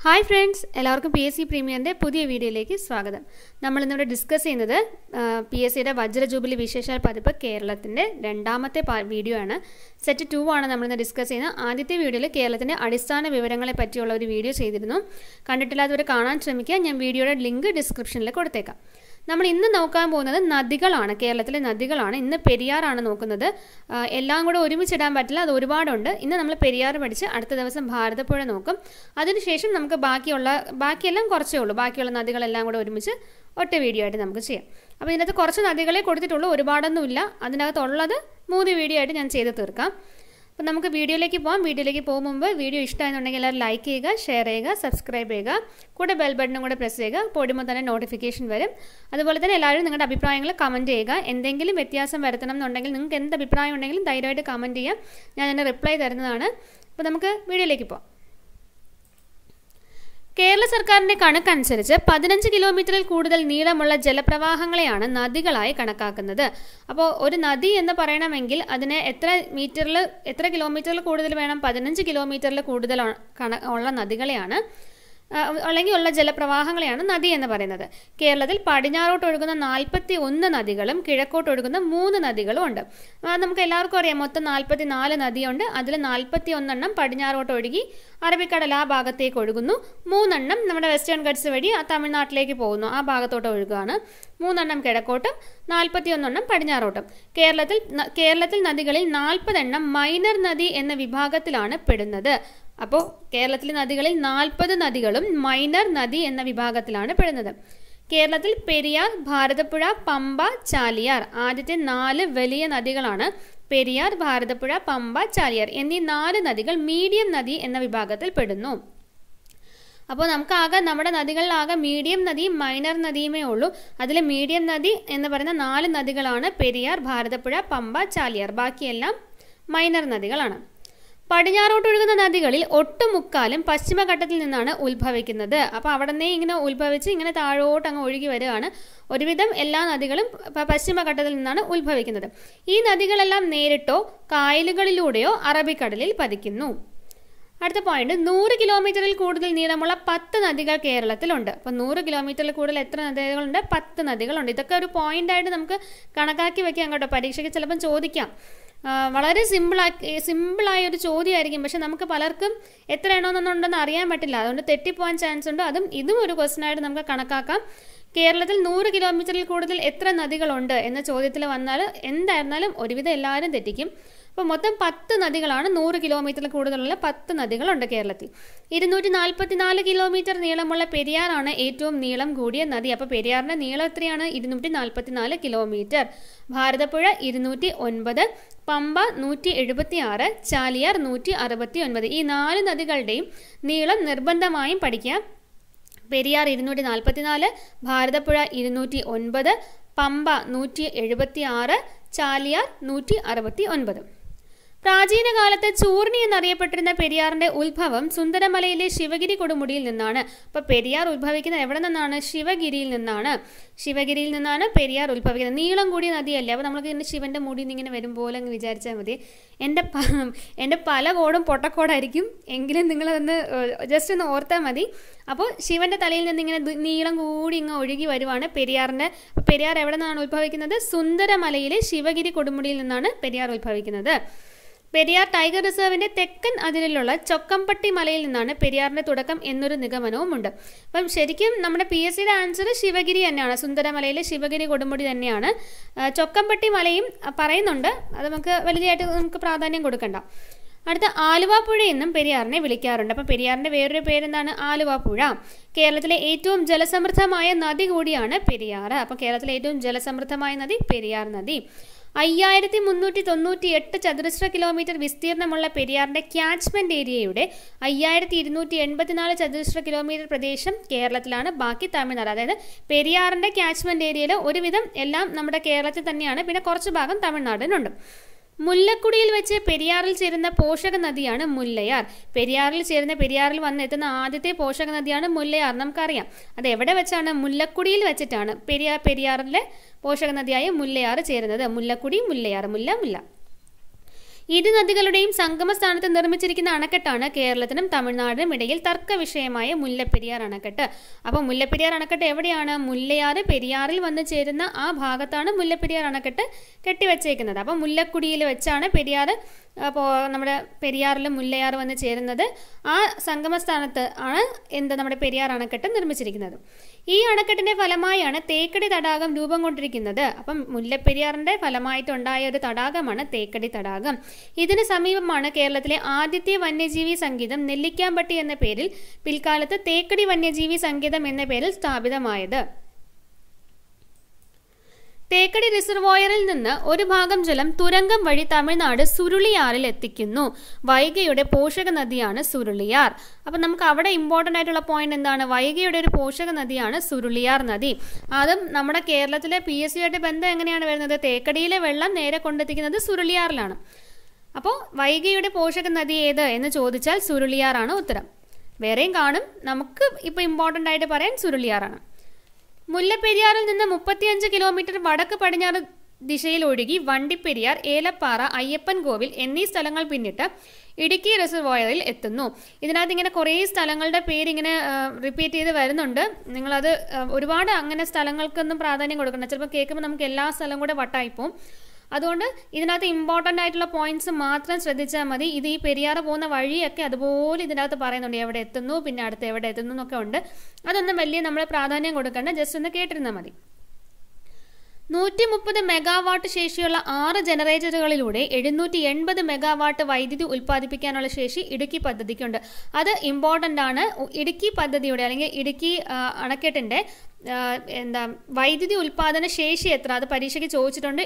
Hi friends, എല്ലാവർക്കും PSC പ്രീമിയറിന്റെ പുതിയ വീഡിയോയിലേക്ക് സ്വാഗതം. നമ്മൾ ഇന്നിവിടെ ഡിസ്കസ് ചെയ്യുന്നത് PSCയുടെ വജ്ര ജൂബിലി വിശേഷാൽ പതിപ്പ് കേരളത്തിന്റെ രണ്ടാമത്തെ വീഡിയോ ആണ്. സെറ്റ് 2 ആണ് നമ്മൾ ഇന്ന് ഡിസ്കസ് ചെയ്യുന്നത്. ആദ്യത്തെ വീഡിയോയിൽ കേരളത്തിന്റെ അടിസ്ഥാന വിവരങ്ങളെ പറ്റിയുള്ള ഒരു വീഡിയോ ചെയ്തിരുന്നു. കണ്ടിട്ടില്ലാത്തവർ കാണാൻ ശ്രമിക്കുക. ഞാൻ വീഡിയോയുടെ ലിങ്ക് ഡിസ്ക്രിപ്ഷനിൽ കൊടുത്തേക്കാം. നമ്മൾ ഇന്ന് നോക്കാൻ പോകുന്നത് നദികളാണ്. കേരളത്തിലെ നദികളാണ്. ഇന്ന് പെരിയാറാണ് നോക്കുന്നത്. എല്ലാം കൂടെ ഒരുമിച്ചിടാൻ പറ്റില്ല, അത് ഒരുപാടുണ്ട്. ഇന്ന് നമ്മൾ പെരിയാർ പഠിച്ച് അടുത്ത ദിവസം ഭാരതപ്പുഴ നോക്കും. അതിനുശേഷം നമുക്ക് ബാക്കിയെല്ലാം കുറച്ചേ ഉള്ളൂ. ബാക്കിയുള്ള നദികളെല്ലാം കൂടെ ഒരുമിച്ച് ഒറ്റ വീഡിയോ ആയിട്ട് നമുക്ക് ചെയ്യാം. അപ്പോൾ ഇതിനകത്ത് കുറച്ച് നദികളെ കൊടുത്തിട്ടുള്ളൂ, ഒരുപാടൊന്നുമില്ല. അതിനകത്തുള്ളത് 3 വീഡിയോ ആയിട്ട് ഞാൻ ചെയ്ത് തീർക്കാം. അപ്പോൾ നമുക്ക് വീഡിയോയിലേക്ക് പോകാം. വീഡിയോയിലേക്ക് പോകും മുമ്പ് വീഡിയോ ഇഷ്ടമായെന്നുണ്ടെങ്കിൽ എല്ലാവരും ലൈക്ക് ചെയ്യുക, ഷെയർ ചെയ്യുക, സബ്സ്ക്രൈബ് ചെയ്യുക, കൂടെ ബെൽ ബട്ടണും കൂടെ പ്രസ് ചെയ്യുക. പോടുമ്പോൾ തന്നെ നോട്ടിഫിക്കേഷൻ വരും. അതുപോലെ തന്നെ എല്ലാവരും നിങ്ങളുടെ അഭിപ്രായങ്ങൾ കമൻറ്റ് ചെയ്യുക. എന്തെങ്കിലും വ്യത്യാസം വരുത്തണം എന്നുണ്ടെങ്കിൽ നിങ്ങൾക്ക് എന്ത് അഭിപ്രായം ഉണ്ടെങ്കിലും ധൈര്യമായിട്ട് കമൻറ്റ് ചെയ്യാം. ഞാൻ അതിന് റിപ്ലൈ തരുന്നതാണ്. അപ്പോൾ നമുക്ക് വീഡിയോയിലേക്ക് പോകാം. കേരള സർക്കാരിന്റെ കണക്കനുസരിച്ച് 15 കിലോമീറ്ററിൽ കൂടുതൽ നീളമുള്ള ജലപ്രവാഹങ്ങളെയാണ് നദികളായി കണക്കാക്കുന്നത്. അപ്പോൾ ഒരു നദി എന്ന് പറയണമെങ്കിൽ അതിന് എത്ര കിലോമീറ്ററിൽ കൂടുതൽ വേണം? 15 കിലോമീറ്ററിൽ കൂടുതൽ ഉള്ള നദികളെയാണ് അല്ലെങ്കിൽ ഉള്ള ജലപ്രവാഹങ്ങളെയാണ് നദി എന്ന് പറയുന്നത്. കേരളത്തിൽ പടിഞ്ഞാറോട്ട് ഒഴുകുന്ന 41 നദികളും കിഴക്കോട്ട് ഒഴുകുന്ന 3 നദികളും ഉണ്ട്. നമുക്ക് എല്ലാവർക്കും അറിയാം, മൊത്തം 44 നദിയുണ്ട്. അതിൽ 41 പടിഞ്ഞാറോട്ട് ഒഴുകി അറബിക്കടൽ ആ ഭാഗത്തേക്ക് ഒഴുകുന്നു. 3 നമ്മുടെ വെസ്റ്റേൺ ഗഡ്സ് വഴി തമിഴ്നാട്ടിലേക്ക് പോകുന്നു, ആ ഭാഗത്തോട്ട് ഒഴുകുകയാണ്. 3 കിഴക്കോട്ടും 41 പടിഞ്ഞാറോട്ടും. കേരളത്തിൽ നദികളിൽ 40 മൈനർ നദി എന്ന വിഭാഗത്തിലാണ് പെടുന്നത്. അപ്പോൾ കേരളത്തിലെ നദികളിൽ 40 നദികളും മൈനർ നദി എന്ന വിഭാഗത്തിലാണ് പെടുന്നത്. കേരളത്തിൽ പെരിയാർ, ഭാരതപ്പുഴ, പമ്പ, ചാലിയാർ ആദ്യത്തെ 4 വലിയ നദികളാണ്. പെരിയാർ, ഭാരതപ്പുഴ, പമ്പ, ചാലിയാർ എന്നീ 4 നദികൾ മീഡിയം നദി എന്ന വിഭാഗത്തിൽ പെടുന്നു. അപ്പോൾ നമ്മുടെ നദികളിലാകെ മീഡിയം നദിയും മൈനർ നദിയുമേ ഉള്ളൂ. അതിൽ മീഡിയം നദി എന്ന് പറയുന്ന 4 നദികളാണ് പെരിയാർ, ഭാരതപ്പുഴ, പമ്പ, ചാലിയാർ. ബാക്കിയെല്ലാം മൈനർ നദികളാണ്. പടിഞ്ഞാറോട്ട് ഒഴുകുന്ന നദികളിൽ ഒട്ടുമുക്കാലും പശ്ചിമഘട്ടത്തിൽ നിന്നാണ് ഉത്ഭവിക്കുന്നത്. അപ്പോൾ അവിടെ നിന്ന് ഇങ്ങനെ ഉത്ഭവിച്ച് ഇങ്ങനെ താഴോട്ട് അങ്ങ് ഒഴുകി വരികയാണ്. ഒരുവിധം എല്ലാ നദികളും പശ്ചിമഘട്ടത്തിൽ നിന്നാണ് ഉത്ഭവിക്കുന്നത്. ഈ നദികളെല്ലാം നേരിട്ടോ കായലുകളിലൂടെയോ അറബിക്കടലിൽ പതിക്കുന്നു. അടുത്ത പോയിന്റ്, 100 കിലോമീറ്ററിൽ കൂടുതൽ നീളമുള്ള 10 നദികൾ കേരളത്തിലുണ്ട്. അപ്പോൾ 100 കിലോമീറ്ററിൽ കൂടുതൽ എത്ര നദികളുണ്ട്? 10 നദികളുണ്ട്. ഇതൊക്കെ ഒരു പോയിന്റായിട്ട് നമുക്ക് കണക്കാക്കി വെക്കാം കേട്ടോ. പരീക്ഷയ്ക്ക് ചിലപ്പം ചോദിക്കാം. വളരെ സിമ്പിളായ ഒരു ചോദ്യമായിരിക്കും. പക്ഷെ നമുക്ക് പലർക്കും എത്ര എണ്ണമെന്നുണ്ടെന്ന് അറിയാൻ പറ്റില്ല. അതുകൊണ്ട് തെറ്റിപ്പോകാൻ ചാൻസ് ഉണ്ട്. ഇതും ഒരു ക്വസ്റ്റ്യൻ ആയിട്ട് നമുക്ക് കണക്കാക്കാം. കേരളത്തിൽ 100 കിലോമീറ്ററിൽ കൂടുതൽ എത്ര നദികളുണ്ട് എന്ന ചോദ്യത്തിൽ വന്നാൽ എന്തായിരുന്നാലും ഒരുവിധം എല്ലാവരും തെറ്റിക്കും. അപ്പോൾ മൊത്തം 10 നദികളാണ്. 100 കിലോമീറ്ററിൽ കൂടുതലുള്ള 10 നദികളുണ്ട് കേരളത്തിൽ. 244 കിലോമീറ്റർ നീളമുള്ള പെരിയാറാണ് ഏറ്റവും നീളം കൂടിയ നദി. അപ്പോൾ പെരിയാറിന്റെ നീളം എത്രയാണ്? 244 കിലോമീറ്റർ. ഭാരതപ്പുഴ 209, പമ്പ 176, ചാലിയാർ 169. ഈ 4 നദികളുടെയും നീളം നിർബന്ധമായും പഠിക്കാം. പെരിയാർ 244, ഭാരതപ്പുഴ 209, പമ്പ 176, ചാലിയാർ 169. പ്രാചീന കാലത്ത് ചൂർണി എന്നറിയപ്പെട്ടിരുന്ന പെരിയാറിന്റെ ഉത്ഭവം സുന്ദരമലയിലെ ശിവഗിരി കൊടുമുടിയിൽ നിന്നാണ്. അപ്പോൾ പെരിയാർ ഉത്ഭവിക്കുന്നത് എവിടെ നിന്നാണ്? ശിവഗിരിയിൽ നിന്നാണ്. ശിവഗിരിയിൽ നിന്നാണ് പെരിയാർ ഉത്ഭവിക്കുന്നത്. നീളം കൂടിയ നദിയല്ലേ. അപ്പോൾ നമുക്ക് ഇതിൻ്റെ ശിവന്റെ മുടിയിൽ നിന്ന് ഇങ്ങനെ വരും പോലെ അങ്ങ് വിചാരിച്ചാൽ മതി. എൻ്റെ പല കോടും പൊട്ടക്കോടായിരിക്കും, എങ്കിലും നിങ്ങളതൊന്ന് ജസ്റ്റ് ഒന്ന് ഓർത്താൽ മതി. അപ്പോൾ ശിവന്റെ തലയിൽ നിന്ന് ഇങ്ങനെ നീളം കൂടി ഇങ്ങ് ഒഴുകി വരുവാണ് പെരിയാറിന്റെ. പെരിയാർ എവിടെ നിന്നാണ് ഉത്ഭവിക്കുന്നത്? സുന്ദരമലയിലെ ശിവഗിരി കൊടുമുടിയിൽ നിന്നാണ് പെരിയാർ ഉത്ഭവിക്കുന്നത്. പെരിയാർ ടൈഗർ റിസർവിന്റെ തെക്കൻ അതിരിലുള്ള ചൊക്കംപട്ടി മലയിൽ നിന്നാണ് പെരിയാറിന്റെ തുടക്കം എന്നൊരു നിഗമനവും ഉണ്ട്. അപ്പം ശരിക്കും നമ്മുടെ PSCയുടെ ആൻസർ ശിവഗിരി തന്നെയാണ്. സുന്ദരമലയിലെ ശിവഗിരി കൊടുമുടി തന്നെയാണ്. ചൊക്കംപട്ടി മലയും പറയുന്നുണ്ട്, അത് നമുക്ക് പ്രാധാന്യം കൊടുക്കണ്ട. അടുത്ത, ആലുവാപ്പുഴ എന്നും പെരിയാറിനെ വിളിക്കാറുണ്ട്. അപ്പം പെരിയാറിന്റെ വേറൊരു പേരെന്താണ്? ആലുവാപ്പുഴ. കേരളത്തിലെ ഏറ്റവും ജലസമൃദ്ധമായ നദി കൂടിയാണ് പെരിയാർ. അപ്പം കേരളത്തിലെ ഏറ്റവും ജലസമൃദ്ധമായ നദി പെരിയാർ നദി. 5398 ചതുരശ്ര കിലോമീറ്റർ വിസ്തീർണമുള്ള പെരിയാറിന്റെ ക്യാച്ച്മെന്റ് ഏരിയയുടെ 5284 ചതുരശ്ര കിലോമീറ്റർ പ്രദേശം കേരളത്തിലാണ്, ബാക്കി തമിഴ്നാട്. അതായത് പെരിയാറിന്റെ ക്യാച്ച്മെന്റ് ഏരിയയിൽ ഒരുവിധം എല്ലാം നമ്മുടെ കേരളത്തിൽ തന്നെയാണ്, പിന്നെ കുറച്ച് ഭാഗം തമിഴ്നാടിനുണ്ട്. മുല്ലക്കുടിയിൽ വെച്ച് പെരിയാറിൽ ചേരുന്ന പോഷക നദിയാണ് മുല്ലയാർ. പെരിയാറിൽ വന്നെത്തുന്ന ആദ്യത്തെ പോഷക നദിയാണ് മുല്ലയാർ. നമുക്കറിയാം അത് എവിടെ വെച്ചാണ്? മുല്ലക്കുടിയിൽ വെച്ചിട്ടാണ് പെരിയാറിലെ പോഷക നദിയായ മുല്ലയാർ ചേരുന്നത്. മുല്ലക്കുടി, മുല്ലയാർ, മുല്ല. ഇരു നദികളുടെയും സംഗമ സ്ഥാനത്ത് നിർമ്മിച്ചിരിക്കുന്ന അണക്കെട്ടാണ് കേരളത്തിനും തമിഴ്നാടിനും ഇടയിൽ തർക്ക വിഷയമായ മുല്ലപ്പെരിയാർ അണക്കെട്ട്. അപ്പോൾ മുല്ലപ്പെരിയാർ അണക്കെട്ട് എവിടെയാണ്? മുല്ലയാറ് പെരിയാറിൽ വന്ന് ചേരുന്ന ആ ഭാഗത്താണ് മുല്ലപ്പെരിയാർ അണക്കെട്ട് കെട്ടിവെച്ചേക്കുന്നത്. അപ്പോൾ മുല്ലക്കുടിയിൽ വെച്ചാണ് പെരിയാർ, അപ്പോൾ നമ്മുടെ പെരിയാറിലും മുല്ലയാറ് വന്ന് ചേരുന്നത്. ആ സംഗമ സ്ഥാനത്ത് ആണ് നമ്മുടെ പെരിയാർ അണക്കെട്ട് നിർമ്മിച്ചിരിക്കുന്നത്. ഈ അണക്കെട്ടിന്റെ ഫലമായാണ് തേക്കടി തടാകം രൂപം കൊണ്ടിരിക്കുന്നത്. അപ്പം മുല്ലപ്പെരിയാറിന്റെ ഫലമായിട്ടുണ്ടായ ഒരു തടാകമാണ് തേക്കടി തടാകം. ഇതിന് സമീപമാണ് കേരളത്തിലെ ആദ്യത്തെ വന്യജീവി സങ്കേതം നെല്ലിക്കാമ്പട്ടി എന്ന പേരിൽ പിൽക്കാലത്ത് തേക്കടി വന്യജീവി സങ്കേതം എന്ന പേരിൽ സ്ഥാപിതമായത്. തേക്കടി റിസർവോയറിൽ നിന്ന് ഒരു ഭാഗം ജലം തുരങ്കം വഴി തമിഴ്നാട് സുരുളിയാറിൽ എത്തിക്കുന്നു. വൈഗയുടെ പോഷക നദിയാണ് സുരുളിയാർ. അപ്പം നമുക്ക് അവിടെ ഇമ്പോർട്ടൻ്റ് ആയിട്ടുള്ള പോയിന്റ് എന്താണ്? വൈഗയുടെ ഒരു പോഷക നദിയാണ് സുരുളിയാർ നദി. അതും നമ്മുടെ കേരളത്തിലെ PSC ആയിട്ട് ബന്ധം എങ്ങനെയാണ് വരുന്നത്? തേക്കടിയിലെ വെള്ളം നേരെ കൊണ്ടെത്തിക്കുന്നത് സുരുളിയാറിലാണ്. അപ്പോൾ വൈഗയുടെ പോഷക നദി ഏത് എന്ന് ചോദിച്ചാൽ സുരുളിയാറാണ് ഉത്തരം. വേറെയും കാണും, നമുക്ക് ഇപ്പോൾ ഇമ്പോർട്ടൻ്റ് ആയിട്ട് പറയാൻ സുരുളിയാറാണ്. മുല്ലപ്പെരിയാറിൽ നിന്ന് 35 കിലോമീറ്റർ വടക്ക് പടിഞ്ഞാറ് ദിശയിൽ ഒഴുകി വണ്ടിപ്പെരിയാർ, ഏലപ്പാറ, അയ്യപ്പൻ കോവിൽ എന്നീ സ്ഥലങ്ങൾ പിന്നിട്ട് ഇടുക്കി റിസർവോയറിൽ എത്തുന്നു. ഇതിനകത്ത് ഇങ്ങനെ കുറേ സ്ഥലങ്ങളുടെ പേര് ഇങ്ങനെ റിപ്പീറ്റ് ചെയ്ത് വരുന്നുണ്ട്. നിങ്ങളത് ഒരുപാട് അങ്ങനെ സ്ഥലങ്ങൾക്കൊന്നും പ്രാധാന്യം കൊടുക്കണം. ചിലപ്പോൾ കേൾക്കുമ്പോൾ നമുക്ക് എല്ലാ സ്ഥലവും കൂടെ വട്ടായിപ്പോവും. അതുകൊണ്ട് ഇതിനകത്ത് ഇമ്പോർട്ടൻ്റ് ആയിട്ടുള്ള പോയിന്റ്സ് മാത്രം ശ്രദ്ധിച്ചാൽ മതി. ഇത് ഈ പെരിയാറ് പോകുന്ന വഴിയൊക്കെ അതുപോലെ ഇതിനകത്ത് പറയുന്നുണ്ട്, എവിടെ എത്തുന്നു, പിന്നെ അടുത്ത് എവിടെ എത്തുന്നു എന്നൊക്കെ ഉണ്ട്. അതൊന്നും വലിയ നമ്മൾ പ്രാധാന്യം കൊടുക്കേണ്ട, ജസ്റ്റ് ഒന്ന് കേട്ടിരുന്നാൽ മതി. 130 മെഗാവാട്ട് ശേഷിയുള്ള 6 ജനറേറ്ററുകളിലൂടെ 780 മെഗാവാട്ട് വൈദ്യുതി ഉൽപ്പാദിപ്പിക്കാനുള്ള ശേഷി ഇടുക്കി പദ്ധതിക്കുണ്ട്. അത് ഇമ്പോർട്ടൻ്റ് ആണ്. ഇടുക്കി പദ്ധതിയുടെ അല്ലെങ്കിൽ ഇടുക്കി അണക്കെട്ടിൻ്റെ വൈദ്യുതി ഉൽപ്പാദന ശേഷി എത്ര? അത് പരീക്ഷയ്ക്ക് ചോദിച്ചിട്ടുണ്ട്.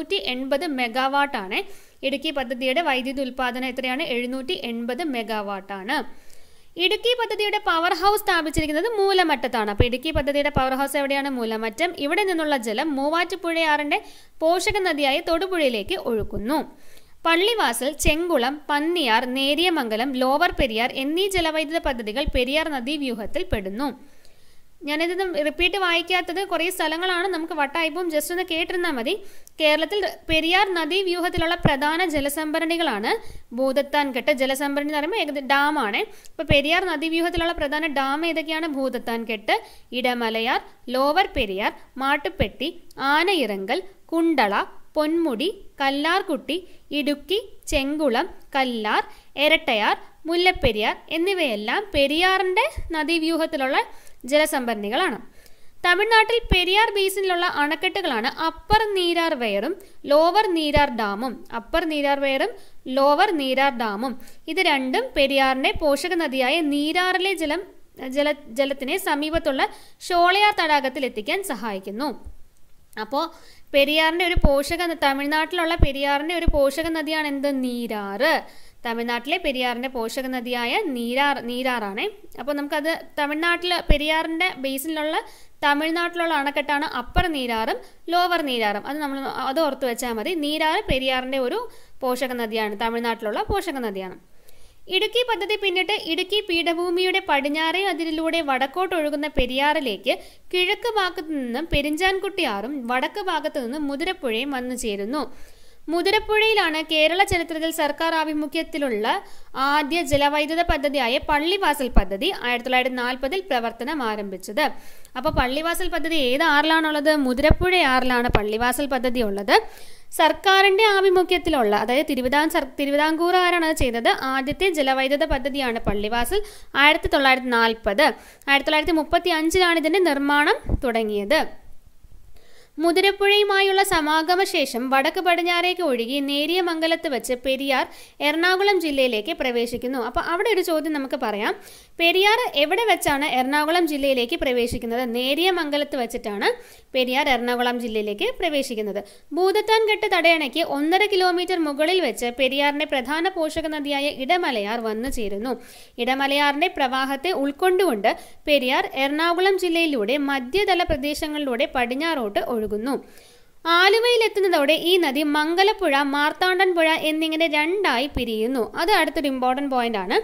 780 മെഗാവാട്ടാണ്. ഇടുക്കി പദ്ധതിയുടെ വൈദ്യുതി ഉൽപ്പാദനം എത്രയാണ്? 780 മെഗാവാട്ടാണ്. ഇടുക്കി പദ്ധതിയുടെ പവർ ഹൗസ് സ്ഥാപിച്ചിരിക്കുന്നത് മൂലമറ്റത്താണ്. അപ്പോൾ ഇടുക്കി പദ്ധതിയുടെ പവർ ഹൗസ് എവിടെയാണ്? മൂലമറ്റം. ഇവിടെ നിന്നുള്ള ജലം മൂവാറ്റുപുഴയാറിന്റെ പോഷക നദിയായ തൊടുപുഴയിലേക്ക് ഒഴുക്കുന്നു. പള്ളിവാസൽ, ചെങ്കുളം, പന്നിയാർ, നേരിയമംഗലം, ലോവർ പെരിയാർ എന്നീ ജലവൈദ്യുത പദ്ധതികൾ പെരിയാർ നദീവ്യൂഹത്തിൽ പെടുന്നു. ഞാനിത് റിപ്പീറ്റ് വായിക്കാത്തത് കുറേ സ്ഥലങ്ങളാണ്, നമുക്ക് വട്ടായിപ്പം ജസ്റ്റ് ഒന്ന് കേട്ടിരുന്നാൽ മതി. കേരളത്തിൽ പെരിയാർ നദീവ്യൂഹത്തിലുള്ള പ്രധാന ജലസംഭരണികളാണ് ഭൂതത്താൻകെട്ട്. ജലസംഭരണി എന്ന് പറയുമ്പോൾ ഡാമാണ്. ഇപ്പോൾ പെരിയാർ നദീവ്യൂഹത്തിലുള്ള പ്രധാന ഡാം ഏതൊക്കെയാണ്? ഭൂതത്താൻകെട്ട്, ഇടമലയാർ, ലോവർ പെരിയാർ, മാട്ടുപ്പെട്ടി, ആനയിറങ്കൽ, കുണ്ടള, പൊന്മുടി, കല്ലാർകുട്ടി, ഇടുക്കി, ചെങ്കുളം, കല്ലാർ, എരട്ടയാർ, മുല്ലപ്പെരിയാർ എന്നിവയെല്ലാം പെരിയാറിന്റെ നദീവ്യൂഹത്തിലുള്ള ജലസംഭരണികളാണ്. തമിഴ്നാട്ടിൽ പെരിയാർ ബേസിനിലുള്ള അണക്കെട്ടുകളാണ് അപ്പർ നീരാർ വെയറും ലോവർ നീരാർ ഡാമും. അപ്പർ നീരാർ വെയറും ലോവർ നീരാർ ഡാമും ഇത് രണ്ടും പെരിയാറിന്റെ പോഷക നദിയായ നീരാറിലെ ജലത്തിനെ സമീപത്തുള്ള ഷോളയാർ തടാകത്തിൽ എത്തിക്കാൻ സഹായിക്കുന്നു. അപ്പോൾ പെരിയാറിന്റെ ഒരു തമിഴ്നാട്ടിലുള്ള പെരിയാറിന്റെ ഒരു പോഷക നദിയാണ് എന്ത്? നീരാറ്. തമിഴ്നാട്ടിലെ പെരിയാറിന്റെ പോഷക നദിയായ നീരാറാണ്. അപ്പോൾ നമുക്കത് തമിഴ്നാട്ടിൽ പെരിയാറിന്റെ ബേസിലുള്ള തമിഴ്നാട്ടിലുള്ള അണക്കെട്ടാണ് അപ്പർ നീരാറും ലോവർ നീരാറും. അത് ഓർത്തു വെച്ചാൽ മതി. നീരാറ് പെരിയാറിന്റെ ഒരു പോഷക നദിയാണ്, തമിഴ്നാട്ടിലുള്ള പോഷക നദിയാണ്. ഇടുക്കി പദ്ധതി പിന്നിട്ട് ഇടുക്കി പീഠഭൂമിയുടെ പടിഞ്ഞാറേ അതിരിലൂടെ വടക്കോട്ടൊഴുകുന്ന പെരിയാറിലേക്ക് കിഴക്ക് ഭാഗത്തു നിന്നും പെരിഞ്ചാൻകുട്ടിയാറും വടക്ക് ഭാഗത്തു നിന്നും മുതിരപ്പുഴയും വന്നു ചേരുന്നു. മുതിരപ്പുഴയിലാണ് കേരള ചരിത്രത്തിൽ സർക്കാർ ആഭിമുഖ്യത്തിലുള്ള ആദ്യ ജലവൈദ്യുത പദ്ധതിയായ പള്ളിവാസൽ പദ്ധതി 1940 പ്രവർത്തനം ആരംഭിച്ചത്. അപ്പോൾ പള്ളിവാസൽ പദ്ധതി ഏത് ആറിലാണുള്ളത്? മുതിരപ്പുഴ ആറിലാണ് പള്ളിവാസൽ പദ്ധതി ഉള്ളത്. സർക്കാരിന്റെ ആഭിമുഖ്യത്തിലുള്ള, അതായത് തിരുവിതാംകൂർ ആരാണ് ചെയ്തത്? ആദ്യത്തെ ജലവൈദ്യുത പദ്ധതിയാണ് പള്ളിവാസൽ. 1940. 1935 ഇതിന്റെ നിർമ്മാണം തുടങ്ങിയത്. മുതിരപ്പുഴയുമായുള്ള സമാഗമ ശേഷം വടക്ക് പടിഞ്ഞാറേക്ക് ഒഴുകി നേരിയമംഗലത്ത് വെച്ച് പെരിയാർ എറണാകുളം ജില്ലയിലേക്ക് പ്രവേശിക്കുന്നു. അപ്പോൾ അവിടെ ഒരു ചോദ്യം നമുക്ക് പറയാം. പെരിയാർ എവിടെ വെച്ചാണ് എറണാകുളം ജില്ലയിലേക്ക് പ്രവേശിക്കുന്നത്? നേരിയമംഗലത്ത് വെച്ചിട്ടാണ് പെരിയാർ എറണാകുളം ജില്ലയിലേക്ക് പ്രവേശിക്കുന്നത്. ഭൂതത്താൻകെട്ട് തടയണയ്ക്ക് 1.5 കിലോമീറ്റർ മുകളിൽ വെച്ച് പെരിയാറിന്റെ പ്രധാന പോഷക നദിയായ ഇടമലയാർ വന്നു ചേരുന്നു. ഇടമലയാറിന്റെ പ്രവാഹത്തെ ഉൾക്കൊണ്ടുകൊണ്ട് പെരിയാർ എറണാകുളം ജില്ലയിലൂടെ മധ്യതല പ്രദേശങ്ങളിലൂടെ പടിഞ്ഞാറോട്ട് ഒഴുകുന്നു. ആലുവയിലെത്തുന്നതോടെ ഈ നദി മംഗലപ്പുഴ, മാർത്താണ്ഡൻ പുഴ എന്നിങ്ങനെ രണ്ടായി പിരിയുന്നു. അത് അടുത്തൊരു ഇമ്പോർട്ടന്റ് പോയിന്റ് ആണ്.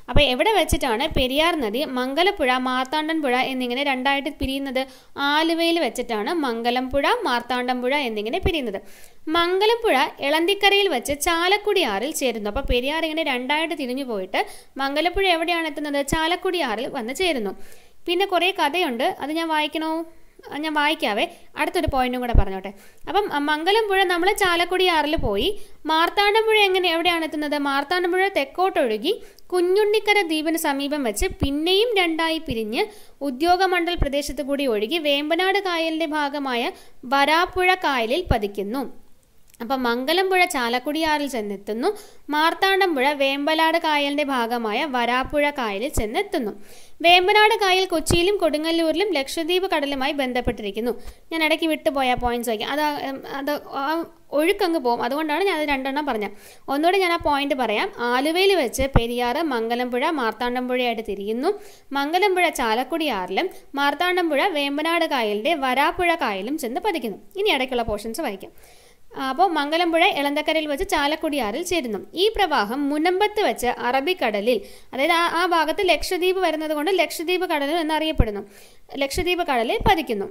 അപ്പോൾ എവിടെ വെച്ചിട്ടാണ് പെരിയാർ നദി മംഗലപ്പുഴ മാർത്താണ്ഡൻപുഴ എന്നിങ്ങനെ രണ്ടായിട്ട് പിരിയുന്നത്? ആലുവയിൽ വെച്ചിട്ടാണ് മംഗലംപുഴ മാർത്താണ്ഡംപുഴ എന്നിങ്ങനെ പിരിയുന്നത്. മംഗലംപുഴ എളന്തിക്കരയിൽ വെച്ച് ചാലക്കുടിയാറിൽ ചേരുന്നു. അപ്പോൾ പെരിയാർ ഇങ്ങനെ രണ്ടായിട്ട് തിരിഞ്ഞു പോയിട്ട് മംഗലപ്പുഴ എവിടെയാണ് എത്തുന്നത്? ചാലക്കുടിയാറിൽ വന്ന് ചേരുന്നു. പിന്നെ കുറേ കഥയുണ്ട്, അത് ഞാൻ വായിക്കാവേ. അടുത്തൊരു പോയിന്റും കൂടെ പറഞ്ഞോട്ടെ. അപ്പം മംഗലംപുഴ നമ്മൾ ചാലക്കുടിയാറിൽ പോയി. മാർത്താണ്ഡംപുഴ എവിടെയാണ് എത്തുന്നത്? മാർത്താണ്ഡംപുഴ തെക്കോട്ടൊഴുകി കുഞ്ഞുണ്ണിക്കര ദ്വീപിന് സമീപം വെച്ച് പിന്നെയും രണ്ടായി പിരിഞ്ഞ് ഉദ്യോഗമണ്ഡൽ പ്രദേശത്ത് കൂടി ഒഴുകി വേമ്പനാട് കായലിന്റെ ഭാഗമായ വരാപ്പുഴ കായലിൽ പതിക്കുന്നു. അപ്പം മംഗലംപുഴ ചാലക്കുടിയാറിൽ ചെന്നെത്തുന്നു. മാർത്താണ്ഡംപുഴ വേമ്പനാട് കായലിന്റെ ഭാഗമായ വരാപ്പുഴ കായലിൽ ചെന്നെത്തുന്നു. വേമ്പനാട് കായൽ കൊച്ചിയിലും കൊടുങ്ങല്ലൂരിലും ലക്ഷദ്വീപ് കടലുമായി ബന്ധപ്പെട്ടിരിക്കുന്നു. ഞാൻ ഇടയ്ക്ക് വിട്ടുപോയ പോയിന്റ്സ് വയ്ക്കാം, അത് ഒഴുക്കങ്ങ് പോകും, അതുകൊണ്ടാണ് ഞാൻ അത് രണ്ടെണ്ണം പറഞ്ഞത്. ഒന്നുകൂടെ ഞാൻ ആ പോയിന്റ് പറയാം. ആലുവയിൽ വെച്ച് പെരിയാർ മംഗലംപുഴ മാർത്താണ്ഡംപുഴയായിട്ട് തിരിയുന്നു. മംഗലംപുഴ ചാലക്കുടിയാറിലും മാർത്താണ്ഡംപുഴ വേമ്പനാട് കായലിന്റെ വരാപ്പുഴ കായലും ചെന്ന് പതിക്കുന്നു. ഇനി ഇടയ്ക്കുള്ള പോർഷൻസ് വായിക്കാം. അപ്പോൾ മംഗലംപുഴ എളന്തക്കരയിൽ വെച്ച് ചാലക്കുടിയാറിൽ ചേരുന്നു. ഈ പ്രവാഹം മുനമ്പത്ത് വെച്ച് അറബിക്കടലിൽ, അതായത് ആ ഭാഗത്ത് ലക്ഷദ്വീപ് വരുന്നത് കൊണ്ട് ലക്ഷദ്വീപ് കടൽ എന്നറിയപ്പെടുന്നു, ലക്ഷദ്വീപ് കടലിൽ പതിക്കുന്നു.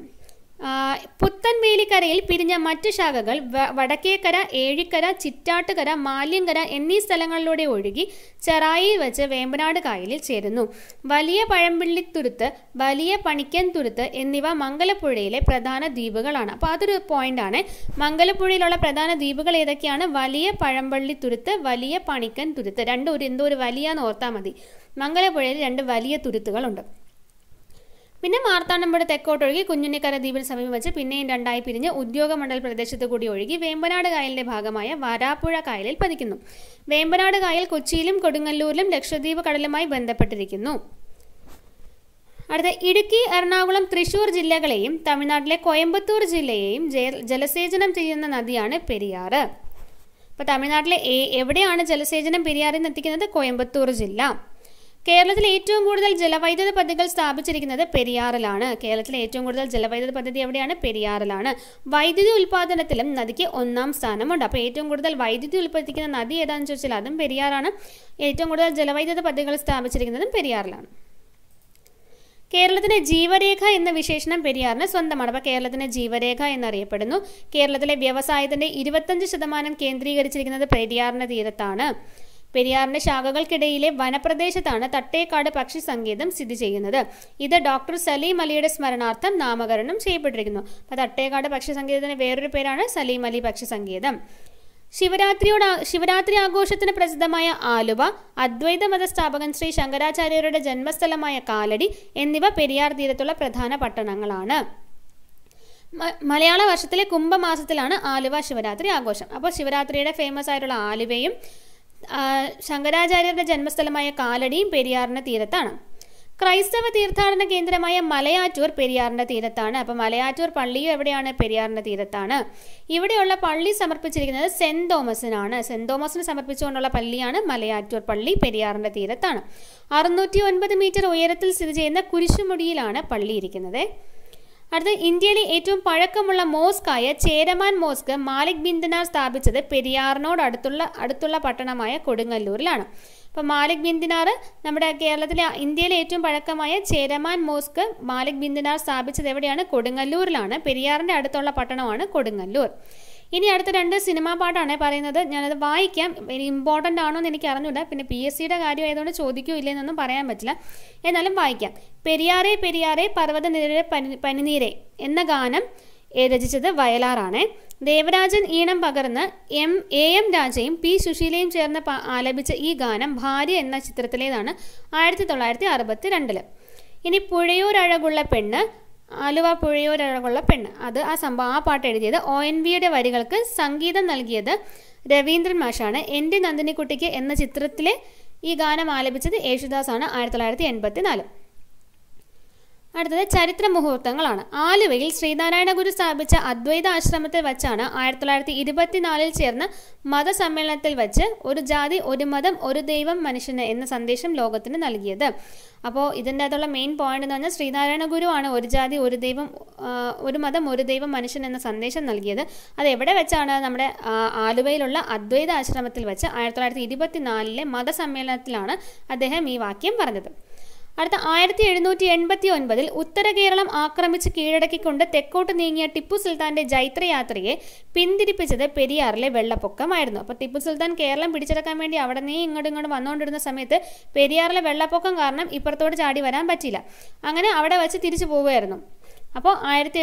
പുത്തൻവേലിക്കരയിൽ പിരിഞ്ഞ മറ്റു ശാഖകൾ വടക്കേക്കര, ഏഴിക്കര, ചിറ്റാട്ടുകര, മാല്യങ്കര എന്നീ സ്ഥലങ്ങളിലൂടെ ഒഴുകി ചെറായിയിൽ വെച്ച് വേമ്പനാട് കായലിൽ ചേരുന്നു. വലിയ പഴമ്പള്ളിത്തുരുത്ത്, വലിയ പണിക്കൻ തുരുത്ത് എന്നിവ മംഗലപ്പുഴയിലെ പ്രധാന ദ്വീപുകളാണ്. അപ്പോൾ അതൊരു പോയിന്റാണ്. മംഗലപ്പുഴയിലുള്ള പ്രധാന ദ്വീപുകൾ ഏതൊക്കെയാണ്? വലിയ പഴമ്പള്ളിത്തുരുത്ത്, വലിയ പണിക്കൻ തുരുത്ത്. രണ്ടും എന്തോ ഒരു വലിയ എന്ന് ഓർത്താൽ മതി. മംഗലപ്പുഴയിൽ 2 വലിയ തുരുത്തുകളുണ്ട്. പിന്നെ മാർത്താണ്ഡംപുഴ തെക്കോട്ടൊഴുകി കുഞ്ഞുണ്ണിക്കര ദ്വീപിന് സമീപം വെച്ച് പിന്നെയും രണ്ടായി പിരിഞ്ഞ് ഉദ്യോഗമണ്ഡൽ പ്രദേശത്ത് കൂടി ഒഴുകി വേമ്പനാട് കായലിന്റെ ഭാഗമായ വരാപ്പുഴ കായലിൽ പതിക്കുന്നു. വേമ്പനാട് കായൽ കൊച്ചിയിലും കൊടുങ്ങല്ലൂരിലും ലക്ഷദ്വീപ് കടലുമായി ബന്ധപ്പെട്ടിരിക്കുന്നു. അടുത്ത ഇടുക്കി, എറണാകുളം, തൃശൂർ ജില്ലകളെയും തമിഴ്നാട്ടിലെ കോയമ്പത്തൂർ ജില്ലയെയും ജലസേചനം ചെയ്യുന്ന നദിയാണ് പെരിയാർ. അപ്പോൾ തമിഴ്നാട്ടിലെ എവിടെയാണ് ജലസേചനം പെരിയാറിൽ നിന്ന് എത്തിക്കുന്നത്? കോയമ്പത്തൂർ ജില്ല. കേരളത്തിൽ ഏറ്റവും കൂടുതൽ ജലവൈദ്യുത പദ്ധതികൾ സ്ഥാപിച്ചിരിക്കുന്നത് പെരിയാറിലാണ്. കേരളത്തിലെ ഏറ്റവും കൂടുതൽ ജലവൈദ്യുത പദ്ധതി എവിടെയാണ്? പെരിയാറിലാണ്. വൈദ്യുതി ഉൽപ്പാദനത്തിലും നദിക്ക് 1ാം സ്ഥാനമുണ്ട്. അപ്പോൾ ഏറ്റവും കൂടുതൽ വൈദ്യുതി ഉൽപ്പാദിപ്പിക്കുന്ന നദി ഏതാണെന്ന് ചോദിച്ചാൽ അതും പെരിയാറാണ്. ഏറ്റവും കൂടുതൽ ജലവൈദ്യുത പദ്ധതികൾ സ്ഥാപിച്ചിരിക്കുന്നതും പെരിയാറിലാണ്. കേരളത്തിന്റെ ജീവരേഖ എന്ന വിശേഷണം പെരിയാറിന് സ്വന്തമാണ്. അപ്പോൾ കേരളത്തിന്റെ ജീവരേഖ എന്നറിയപ്പെടുന്നു. കേരളത്തിലെ വ്യവസായത്തിന്റെ 25% കേന്ദ്രീകരിച്ചിരിക്കുന്നത് പെരിയാറിന്റെ തീരത്താണ്. പെരിയാറിന്റെ ശാഖകൾക്കിടയിലെ വനപ്രദേശത്താണ് തട്ടേക്കാട് പക്ഷി സങ്കേതം സ്ഥിതി ചെയ്യുന്നത്. ഇത് ഡോക്ടർ സലീം അലിയുടെ സ്മരണാർത്ഥം നാമകരണം ചെയ്യപ്പെട്ടിരിക്കുന്നു. അപ്പോൾ തട്ടേക്കാട് പക്ഷി സങ്കേതത്തിന് വേറൊരു പേരാണ് സലീം അലി പക്ഷി സങ്കേതം. ശിവരാത്രി ആഘോഷത്തിന് പ്രസിദ്ധമായ ആലുവ, അദ്വൈത മതസ്ഥാപകൻ ശ്രീ ശങ്കരാചാര്യരുടെ ജന്മസ്ഥലമായ കാലടി എന്നിവ പെരിയാർ തീരത്തുള്ള പ്രധാന പട്ടണങ്ങളാണ്. മലയാള വർഷത്തിലെ കുംഭമാസത്തിലാണ് ആലുവ ശിവരാത്രി ആഘോഷം. അപ്പോൾ ശിവരാത്രിയുടെ ഫേമസ് ആയിട്ടുള്ള ആലുവയും ശങ്കരാചാര്യരുടെ ജന്മസ്ഥലമായ കാലടിയും പെരിയാറിന്റെ തീരത്താണ്. ക്രൈസ്തവ തീർത്ഥാടന കേന്ദ്രമായ മലയാറ്റൂർ പെരിയാറിന്റെ തീരത്താണ്. അപ്പോൾ മലയാറ്റൂർ പള്ളിയും എവിടെയാണ്? പെരിയാറിന്റെ തീരത്താണ്. ഇവിടെയുള്ള പള്ളി സമർപ്പിച്ചിരിക്കുന്നത് സെന്റ് തോമസിനാണ്. സെന്റ് തോമസിന് സമർപ്പിച്ചുകൊണ്ടുള്ള പള്ളിയാണ് മലയാറ്റൂർ പള്ളി. പെരിയാറിന്റെ തീരത്താണ്. 609 മീറ്റർ ഉയരത്തിൽ സ്ഥിതി ചെയ്യുന്ന കുരിശുമുടിയിലാണ് പള്ളി ഇരിക്കുന്നത്. അടുത്ത ഇന്ത്യയിലെ ഏറ്റവും പഴക്കമുള്ള മോസ്കായ Cheraman mosque Malik bin Dinar സ്ഥാപിച്ചത് പെരിയാറിനോട് അടുത്തുള്ള പട്ടണമായ കൊടുങ്ങല്ലൂരിലാണ്. അപ്പോൾ മാലിക് ബിൻ ദിനാർ നമ്മുടെ ഇന്ത്യയിലെ ഏറ്റവും പഴക്കമായ Cheraman mosque Malik bin Dinar സ്ഥാപിച്ചത് എവിടെയാണ്? കൊടുങ്ങല്ലൂരിലാണ്. പെരിയാറിന്റെ അടുത്തുള്ള പട്ടണമാണ് കൊടുങ്ങല്ലൂർ. ഇനി അടുത്ത 2 സിനിമാ പാട്ടാണ് പറയുന്നത്. ഞാനത് വായിക്കാം. ഇമ്പോർട്ടൻ്റ് ആണോ എന്ന് എനിക്ക് അറിഞ്ഞൂടാ. പിന്നെ PSCയുടെ കാര്യം ആയതുകൊണ്ട് ചോദിക്കൂ ഇല്ലെന്നൊന്നും പറയാൻ പറ്റില്ല. എന്നാലും വായിക്കാം. പെരിയാറേ പെരിയാറേ പർവ്വതനിരരെ പനിനീരെ എന്ന ഗാനം രചിച്ചത് വയലാറാണ്. ദേവരാജൻ ഈണം പകർന്ന് AM രാജയും P സുശീലയും ചേർന്ന് ആലപിച്ച ഈ ഗാനം ഭാര്യ എന്ന ചിത്രത്തിലേതാണ് 1962. ഇനി പുഴയൂരഴകുള്ള പെണ്ണ്, ആലുവ പുഴയൂരഴകുള്ള പെണ്ണ്, അത് ആ പാട്ട് എഴുതിയത് ONVയുടെ വരികൾക്ക് സംഗീതം നൽകിയത് രവീന്ദ്രൻ മാഷാണ്. എൻ്റെ നന്ദിനിക്കുട്ടിക്ക് എന്ന ചിത്രത്തിലെ ഈ ഗാനം ആലപിച്ചത് യേശുദാസാണ് 1984. അടുത്തത് ചരിത്ര മുഹൂർത്തങ്ങളാണ്. ആലുവയിൽ ശ്രീനാരായണ ഗുരു സ്ഥാപിച്ച അദ്വൈത ആശ്രമത്തിൽ വച്ചാണ് 1924 ചേർന്ന മതസമ്മേളനത്തിൽ വച്ച് ഒരു ജാതി ഒരു മതം ഒരു ദൈവം മനുഷ്യന് എന്ന സന്ദേശം ലോകത്തിന് നൽകിയത്. അപ്പോൾ ഇതിൻ്റെ അകത്തുള്ള മെയിൻ പോയിന്റ് എന്ന് പറഞ്ഞാൽ ശ്രീനാരായണ ഗുരു ആണ് ഒരു ജാതി ഒരു ദൈവം ഒരു മതം ഒരു ദൈവം മനുഷ്യൻ എന്ന സന്ദേശം നൽകിയത്. അത് എവിടെ വെച്ചാണ്? നമ്മുടെ ആലുവയിലുള്ള അദ്വൈത ആശ്രമത്തിൽ വെച്ച് 1924 മതസമ്മേളനത്തിലാണ് അദ്ദേഹം ഈ വാക്യം പറഞ്ഞത്. അടുത്ത 1789 ഉത്തര കേരളം ആക്രമിച്ച് കീഴടക്കിക്കൊണ്ട് തെക്കോട്ട് നീങ്ങിയ ടിപ്പു സുൽത്താന്റെ ജൈത്രയാത്രയെ പിന്തിരിപ്പിച്ചത് പെരിയാറിലെ വെള്ളപ്പൊക്കമായിരുന്നു. അപ്പോൾ ടിപ്പു സുൽത്താൻ കേരളം പിടിച്ചെടുക്കാൻ വേണ്ടി അവിടെ നിന്ന് ഇങ്ങോട്ട് വന്നുകൊണ്ടിരുന്ന സമയത്ത് പെരിയാറിലെ വെള്ളപ്പൊക്കം കാരണം ഇപ്പുറത്തോട്ട് ചാടി വരാൻ പറ്റിയില്ല. അങ്ങനെ അവിടെ വെച്ച് തിരിച്ചു പോവുകയായിരുന്നു. അപ്പോൾ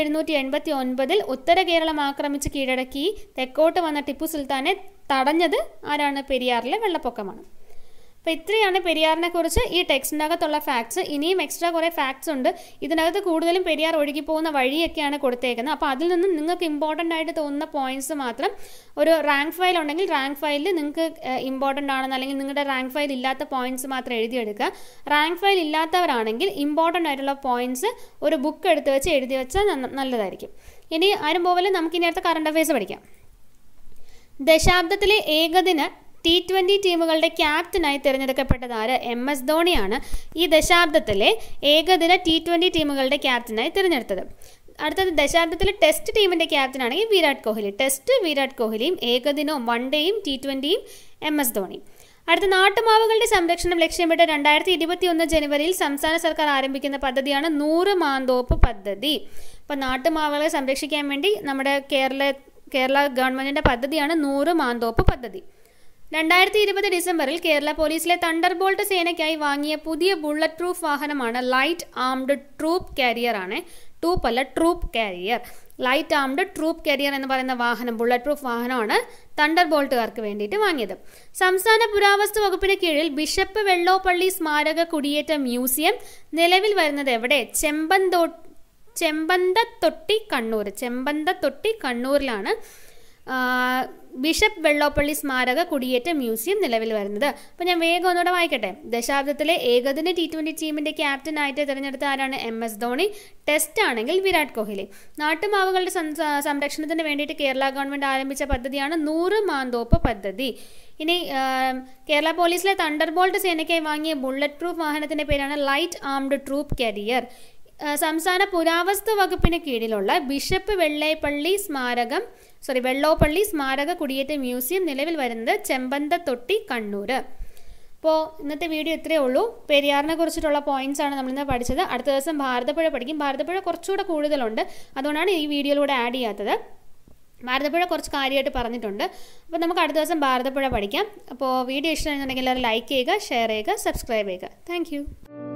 1789 ഉത്തര കേരളം ആക്രമിച്ച് കീഴടക്കി തെക്കോട്ട് വന്ന ടിപ്പു സുൽത്താനെ തടഞ്ഞത് ആരാണ്? പെരിയാറിലെ വെള്ളപ്പൊക്കമാണ്. അപ്പോൾ ഇത്രയാണ് പെരിയാറിനെ കുറിച്ച് ഈ ടെക്സ്റ്റിനകത്തുള്ള ഫാക്ട്സ്. ഇനിയും എക്സ്ട്രാ കുറേ ഫാക്ട്സ് ഉണ്ട്. ഇതിനകത്ത് കൂടുതലും പെരിയാർ ഒഴുകി പോകുന്ന വഴിയൊക്കെയാണ് കൊടുത്തേക്കുന്നത്. അപ്പോൾ അതിൽ നിന്നും നിങ്ങൾക്ക് ഇമ്പോർട്ടൻ്റ് ആയിട്ട് തോന്നുന്ന പോയിന്റ്സ് മാത്രം ഒരു റാങ്ക് ഫയൽ ഉണ്ടെങ്കിൽ റാങ്ക് ഫയലിൽ നിങ്ങൾക്ക് ഇമ്പോർട്ടൻ്റ് ആണെന്ന് അല്ലെങ്കിൽ നിങ്ങളുടെ റാങ്ക് ഫയൽ ഇല്ലാത്ത പോയിന്റ്സ് മാത്രം എഴുതിയെടുക്കുക. റാങ്ക് ഫയൽ ഇല്ലാത്തവരാണെങ്കിൽ ഇമ്പോർട്ടൻ്റ് ആയിട്ടുള്ള പോയിന്റ്സ് ഒരു ബുക്ക് എടുത്ത് വെച്ച് എഴുതി വെച്ചാൽ നല്ലതായിരിക്കും. ഇനി ആരും പോവല്ലേ, നമുക്കിനി അടുത്ത കറണ്ട് അഫയേഴ്സ് പഠിക്കാം. ദശാബ്ദത്തിലെ ഏകദിന T20 ടീമുകളുടെ ക്യാപ്റ്റനായി തിരഞ്ഞെടുക്കപ്പെട്ടത് ആര്? MS ധോണിയാണ് ഈ ദശാബ്ദത്തിലെ ഏകദിന T20 ടീമുകളുടെ ക്യാപ്റ്റനായി തിരഞ്ഞെടുത്തത്. അടുത്തത് ദശാബ്ദത്തിലെ ടെസ്റ്റ് ടീമിൻ്റെ ക്യാപ്റ്റനാണെങ്കിൽ വിരാട് കോഹ്ലി. ടെസ്റ്റ് വിരാട് കോഹ്ലിയും ഏകദിനവും വൺ ഡേയും T20യും MS ധോണി. അടുത്ത നാട്ടുമാവുകളുടെ സംരക്ഷണം ലക്ഷ്യമിട്ട് 2021 ജനുവരിയിൽ സംസ്ഥാന സർക്കാർ ആരംഭിക്കുന്ന പദ്ധതിയാണ് 100 മാന്തോപ്പ് പദ്ധതി. അപ്പോൾ നാട്ടുമാവുകളെ സംരക്ഷിക്കാൻ വേണ്ടി നമ്മുടെ കേരള ഗവൺമെൻറ്റിൻ്റെ പദ്ധതിയാണ് 100 മാന്തോപ്പ് പദ്ധതി. 2020 ഡിസംബറിൽ കേരള പോലീസിലെ തണ്ടർബോൾട്ട് സേനയ്ക്കായി വാങ്ങിയ പുതിയ ബുള്ളറ്റ് പ്രൂഫ് വാഹനമാണ് ലൈറ്റ് ആംഡ് ട്രൂപ്പ് കാരിയർ ആണ്. Troop carrier. Light armed troop carrier എന്ന് പറയുന്ന വാഹനം ബുള്ളറ്റ് പ്രൂഫ് വാഹനമാണ് തണ്ടർബോൾട്ടുകാർക്ക് വേണ്ടിയിട്ട് വാങ്ങിയത്. സംസ്ഥാന പുരാവസ്തു വകുപ്പിന് കീഴിൽ ബിഷപ്പ് വെള്ളോപ്പള്ളി സ്മാരക കുടിയേറ്റ മ്യൂസിയം നിലവിൽ വരുന്നത് എവിടെ? ചെമ്പന്തത്തൊട്ടി കണ്ണൂരിലാണ് ബിഷപ്പ് വെള്ളോപ്പള്ളി സ്മാരക കുടിയേറ്റ മ്യൂസിയം നിലവിൽ വരുന്നത്. അപ്പോൾ ഞാൻ വേഗം ഒന്നുകൂടെ വായിക്കട്ടെ. ദശാബ്ദത്തിലെ ഏകദിന T20 ടീമിൻ്റെ ക്യാപ്റ്റനായിട്ട് തിരഞ്ഞെടുത്ത ആരാണ്? MS ധോണി. ടെസ്റ്റ് ആണെങ്കിൽ വിരാട് കോഹ്ലി. നാട്ടുമാവുകളുടെ സംരക്ഷണത്തിന് വേണ്ടിയിട്ട് കേരള ഗവൺമെൻറ് ആരംഭിച്ച പദ്ധതിയാണ് 100 മാന്തോപ്പ് പദ്ധതി. ഇനി കേരള പോലീസിലെ തണ്ടർബോൾട്ട് സേനയ്ക്കായി വാങ്ങിയ ബുള്ളറ്റ് പ്രൂഫ് വാഹനത്തിൻ്റെ പേരാണ് ലൈറ്റ് ആംഡ് ട്രൂപ്പ് കാരിയർ. സംസ്ഥാന പുരാവസ്തു വകുപ്പിന് കീഴിലുള്ള ബിഷപ്പ് വെള്ളോപ്പള്ളി സ്മാരക കുടിയേറ്റ മ്യൂസിയം നിലവിൽ വരുന്നത് ചെമ്പന്തത്തൊട്ടി കണ്ണൂർ. അപ്പോൾ ഇന്നത്തെ വീഡിയോ ഇത്രയേ ഉള്ളൂ. പെരിയാറിനെ കുറിച്ചിട്ടുള്ള പോയിന്റ്സ് ആണ് നമ്മളിന്ന് പഠിച്ചത്. അടുത്ത ദിവസം ഭാരതപ്പുഴ പഠിക്കും. ഭാരതപ്പുഴ കുറച്ചുകൂടെ കൂടുതലുണ്ട്, അതുകൊണ്ടാണ് ഈ വീഡിയോയിലൂടെ ആഡ് ചെയ്യാത്തത്. ഭാരതപ്പുഴ കുറച്ച് കാര്യമായിട്ട് പറഞ്ഞിട്ടുണ്ട്. അപ്പോൾ നമുക്ക് അടുത്ത ദിവസം ഭാരതപ്പുഴ പഠിക്കാം. അപ്പോൾ വീഡിയോ ഇഷ്ടമാണെന്നുണ്ടെങ്കിൽ എല്ലാവരും ലൈക്ക് ചെയ്യുക, ഷെയർ ചെയ്യുക, സബ്സ്ക്രൈബ് ചെയ്യുക. താങ്ക്